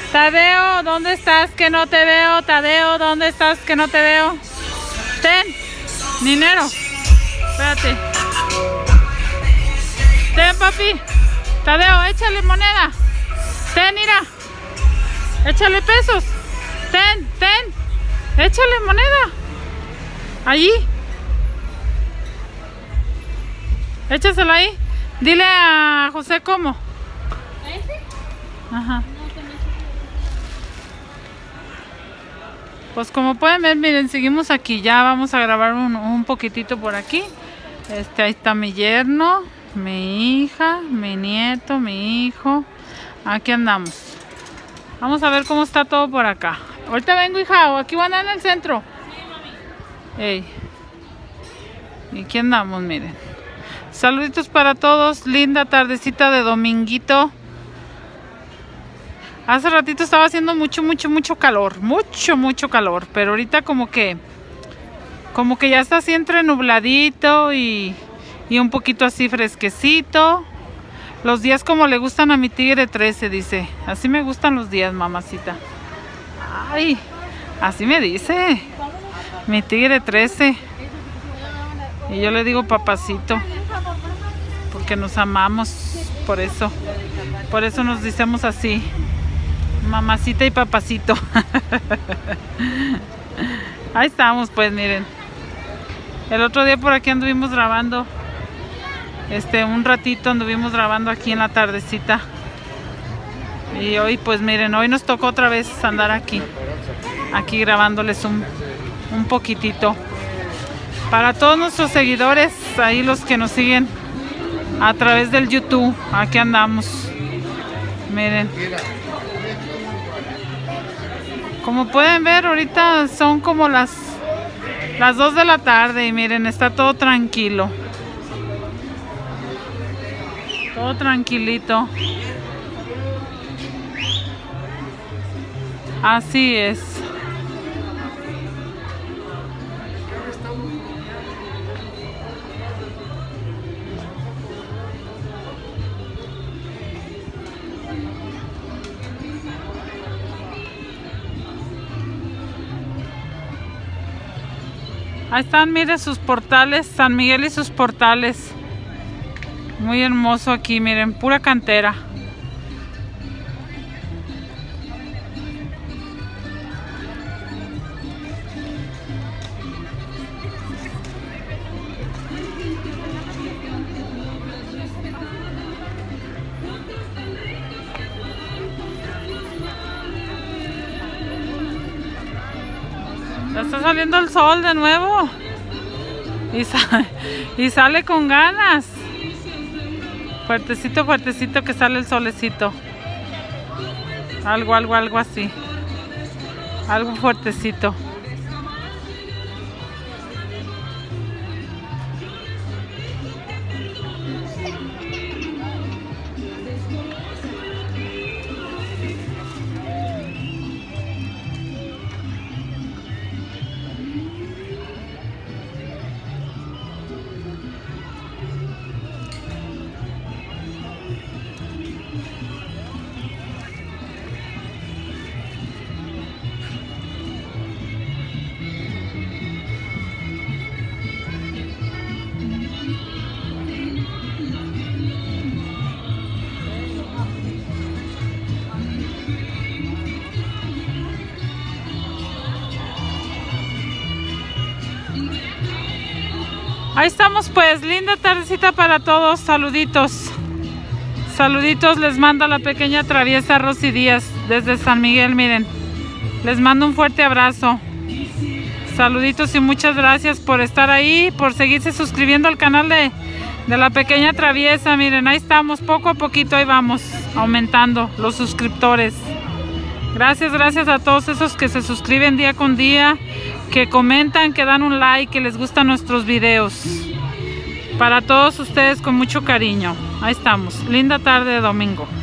Tadeo, ¿dónde estás que no te veo? Tadeo, ¿dónde estás que no te veo? Ten, dinero. Espérate. Ten, papi. Tadeo, échale moneda. Ten, mira. Échale pesos. Ten. Échale moneda. Allí. Échasela ahí. Dile a José cómo. ¿A ese? Ajá. Pues como pueden ver, miren, seguimos aquí. Ya vamos a grabar un poquitito por aquí. Ahí está mi yerno, mi hija, mi nieto, mi hijo. Aquí andamos. Vamos a ver cómo está todo por acá. Ahorita vengo, hija, o aquí van a andar en el centro. Sí, mami. Ey. Y aquí andamos, miren. Saluditos para todos. Linda tardecita de dominguito. Hace ratito estaba haciendo mucho calor. Mucho calor. Pero ahorita como que ya está así entre nubladito y un poquito así fresquecito. Los días como le gustan a mi tigre 13, dice. Así me gustan los días, mamacita. Ay, así me dice. Mi tigre 13. Y yo le digo papacito. Porque nos amamos. Por eso nos decimos así. Mamacita y papacito. Ahí estamos, pues, miren. El otro día por aquí anduvimos grabando. Un ratito anduvimos grabando aquí en la tardecita. Y hoy, pues miren, hoy nos tocó otra vez andar aquí grabándoles un poquitito. Para todos nuestros seguidores, ahí los que nos siguen a través del YouTube, aquí andamos. Miren. Como pueden ver, ahorita son como las 2 de la tarde y miren, está todo tranquilo. Todo tranquilito. Así es. Ahí están, miren sus portales, San Miguel y sus portales. Muy hermoso aquí, miren, pura cantera. Ya está saliendo el sol de nuevo. Y sale con ganas. Fuertecito que sale el solecito. Algo así. Algo fuertecito. Ahí estamos, pues, linda tardecita para todos. Saluditos. Saluditos les manda la pequeña traviesa Rosy Díaz desde San Miguel, miren. Les mando un fuerte abrazo. Saluditos y muchas gracias por estar ahí, por seguirse suscribiendo al canal de la pequeña traviesa. Miren, ahí estamos, poco a poquito ahí vamos aumentando los suscriptores. Gracias a todos esos que se suscriben día con día, que comentan, que dan un like, que les gustan nuestros videos. Para todos ustedes con mucho cariño. Ahí estamos. Linda tarde de domingo.